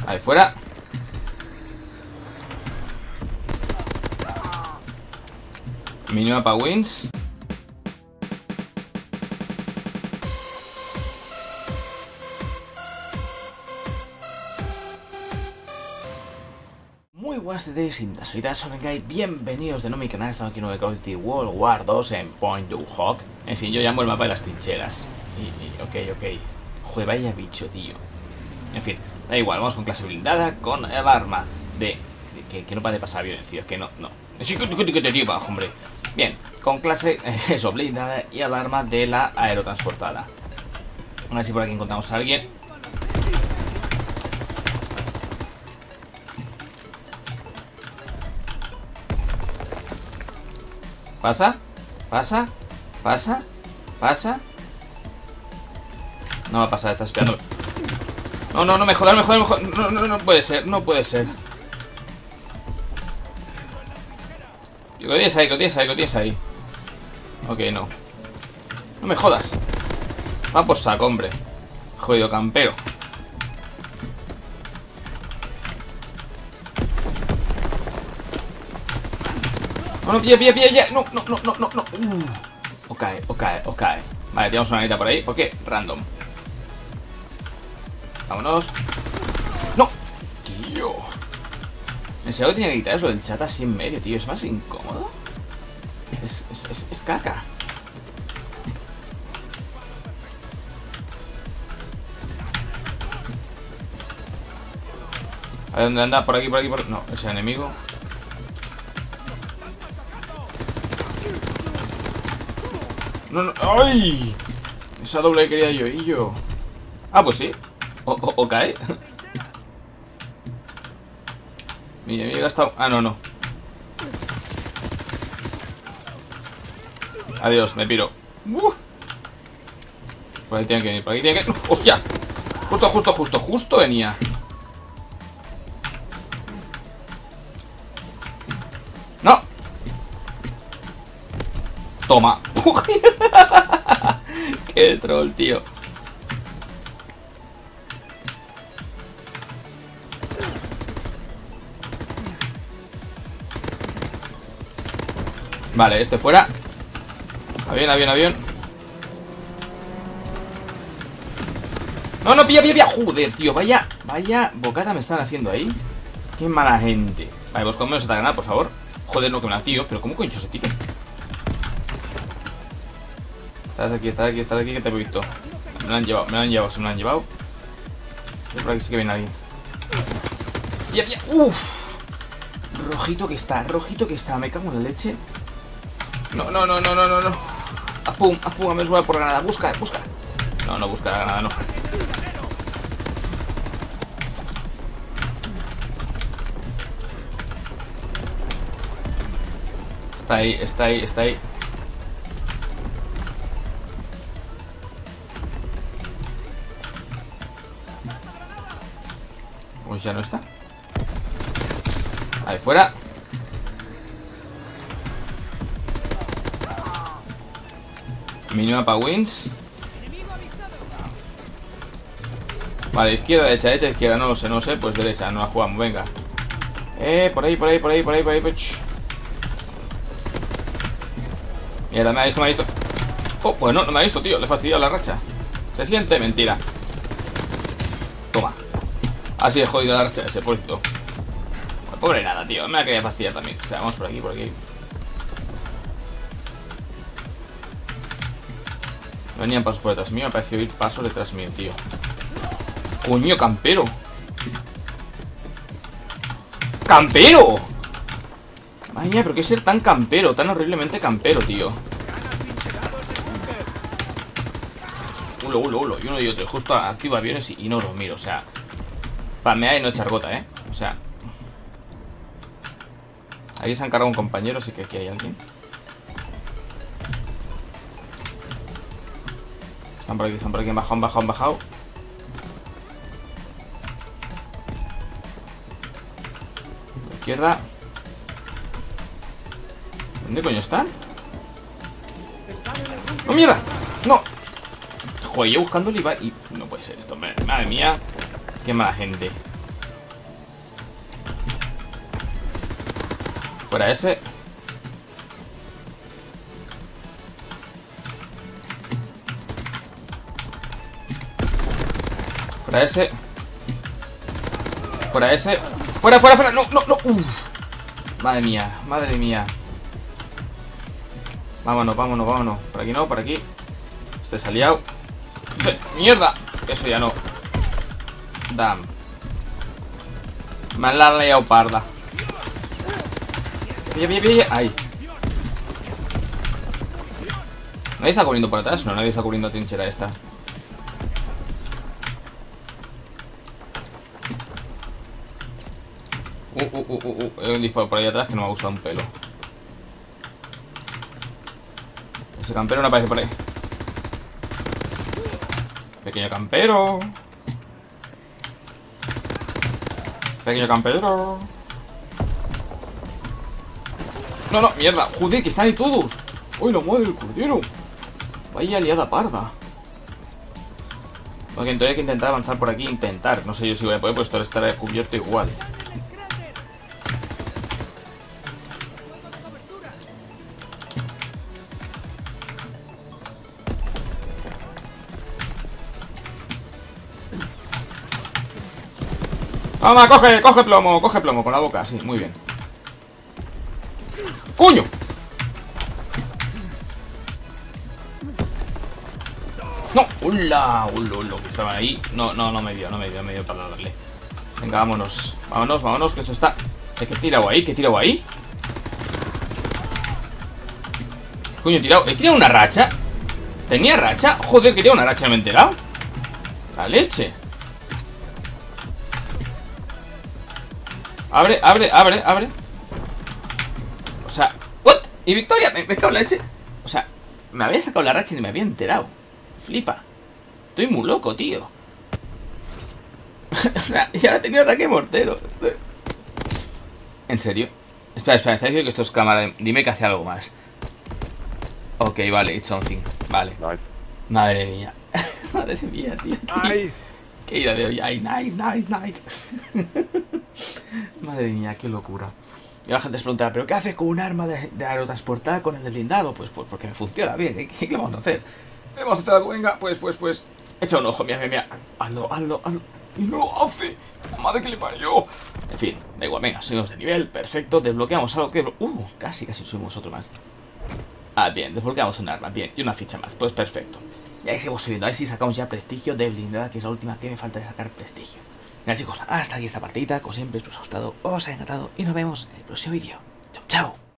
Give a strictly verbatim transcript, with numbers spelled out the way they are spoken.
Ahí fuera. Minimapa wins. Muy buenas tardes, soy Sonegai, bienvenidos de nuevo a mi canal. Estamos aquí en Call of Duty World War dos en Point du Hoc. En fin, yo llamo el mapa de las trincheras. Y, y ok, ok. Joder, vaya bicho, tío. En fin, da igual, vamos con clase blindada, con el arma de... Que, que no para de pasar aviones, tío, es que no, no. Sí, que te lleva, hombre. Bien, con clase, eh, eso, blindada y el arma de la aerotransportada. A ver si por aquí encontramos a alguien. Pasa, pasa, pasa, pasa. No va a pasar, está espiando. No, no, no me jodas, no me jodas, no me jodas. No, no, no puede ser, no puede ser. Lo tienes ahí, lo tienes ahí, lo tienes ahí. Ok, no. No me jodas. Va por saco, hombre. Jodido campero. No, no, pilla, pilla, pilla, ya. No, no, no, no, no, no. Uh. Ok, ok, ok. Vale, tenemos una manita por ahí. ¿Por qué? Random. Vámonos. ¡No! Tío. En serio que tenía que quitar eso del chat así en medio, tío. Es más incómodo. Es, es, es, es caca. A ver dónde anda. Por aquí, por aquí, por aquí. No, ese enemigo. No, no. ¡Ay! Esa doble que quería yo y yo. Ah, pues sí. O, o, o cae. Mira, me he gastado. Ah, no, no. Adiós, me piro. Uh. Por ahí tiene que venir, por aquí tiene que. ¡Hostia! Justo, justo, justo, justo venía. ¡No! Toma. Qué troll, tío. Vale, este fuera. Avión, avión, avión. No, no, pilla, pilla, pilla. Joder, tío, vaya, vaya bocata me están haciendo ahí. Qué mala gente. Vale, pues conmigo esta granada, por favor. Joder, no, que me la tío. Pero ¿cómo coño se tira? Estás aquí, estás aquí, estás aquí, que te he visto. Me lo han llevado, me lo han llevado, se me lo han llevado. Yo por aquí sí que viene alguien. Pilla, pilla. Uff. Rojito que está, rojito que está. Me cago en la leche. No, no, no, no, no, no, no. Haz pum, haz pum, me suena por granada. Busca, busca. No, no busca la granada, no. Está ahí, está ahí, está ahí. Pues ya no está. Ahí fuera. Minimapa wins. Vale, izquierda, derecha, derecha, izquierda. No lo sé, no lo sé. Pues derecha, no la jugamos, venga. Eh, por ahí, por ahí, por ahí, por ahí, por ahí, por ahí. Mierda, me ha visto, me ha visto. Oh, bueno, no me ha visto, tío. Le he fastidiado la racha. ¿Se siente? Mentira. Toma. Así he jodido la racha ese puesto. Pobre nada, tío. Me la quería fastidiar también. O sea, vamos por aquí, por aquí. Venían pasos por detrás mío, me pareció ir pasos detrás mío, tío. ¡Coño, campero! ¡Campero! Madre mía, pero qué ser tan campero, tan horriblemente campero, tío. Ulo, ulo, ulo, y uno y otro. Justo activo aviones y, y no los miro, o sea. Palmear y no echar gota, eh. O sea. Ahí se han cargado un compañero, así que aquí hay alguien. Están por aquí, están por aquí, han bajado, han bajado, han bajado. A la izquierda. ¿Dónde coño están? ¡No, mierda! ¡No! Joder, yo buscando el Ibai y... No puede ser esto, madre mía. Qué mala gente. Fuera ese. Fuera ese. Fuera ese. Fuera, fuera, fuera. No, no, no. Uf. Madre mía, madre mía. Vámonos, vámonos, vámonos. Por aquí no, por aquí. Este se ha liado. ¡Mierda! Eso ya no. Damn. Me la han liado parda. Pilla, pilla, pilla. Ahí. ¿Nadie está cubriendo por atrás? No, nadie está cubriendo trinchera esta. Uh, uh, uh, uh, uh. Hay un disparo por ahí atrás que no me ha gustado un pelo. Ese campero no aparece por ahí. Pequeño campero. Pequeño campero. No, no, mierda. Joder, que están ahí todos. Uy, la madre del cordero. Vaya liada parda. Porque entonces hay que intentar avanzar por aquí. Intentar. No sé yo si voy a poder, pues esto estará cubierto igual. Toma, coge, coge plomo, coge plomo con la boca, sí, muy bien. ¡Coño! ¡No! ¡Hola! ¡Hola! ¡Hola! Que estaban ahí. No, no, no me dio, no me dio, no me dio para darle. Venga, vámonos. Vámonos, vámonos, que esto está. ¿Qué he tirado ahí? ¿Qué he tirado ahí? Coño, he tirado. ¿He tirado una racha? ¿Tenía racha? Joder, que tenía una racha, no me he enterado. La leche. Abre, abre, abre, abre. O sea, ¿what? ¿Y victoria? ¿Me, me cago en la leche? O sea, me había sacado la racha y ni me había enterado. Flipa. Estoy muy loco, tío. O sea, y ahora he tenido ataque mortero. ¿En serio? Espera, espera, está diciendo que esto es cámara. Dime que hace algo más. Ok, vale, it's something. Vale. Nice. Madre mía. Madre mía, tío. Qué, qué ida de hoy. Ay, nice, nice, nice. Madre mía, qué locura. Y la gente se preguntará, ¿pero qué haces con un arma de, de aerotransportada con el de blindado? Pues, pues porque me funciona bien. ¿Qué, qué, qué vamos a hacer? ¿Qué vamos a hacer algo? Venga, pues, pues, pues. Echa un ojo, mira, mira, mira. Hazlo, hazlo, hazlo. Y no lo hace. Madre que le parió. En fin, da igual, venga, subimos de nivel. Perfecto, desbloqueamos algo que... Uh, casi, casi subimos otro más. Ah, bien, desbloqueamos un arma, bien. Y una ficha más, pues perfecto. Y ahí seguimos subiendo, a ver si sacamos ya prestigio de blindada, que es la última que me falta de sacar prestigio. Venga chicos, hasta aquí esta partidita, como siempre, espero que os ha gustado, os ha encantado y nos vemos en el próximo vídeo. Chao, chao.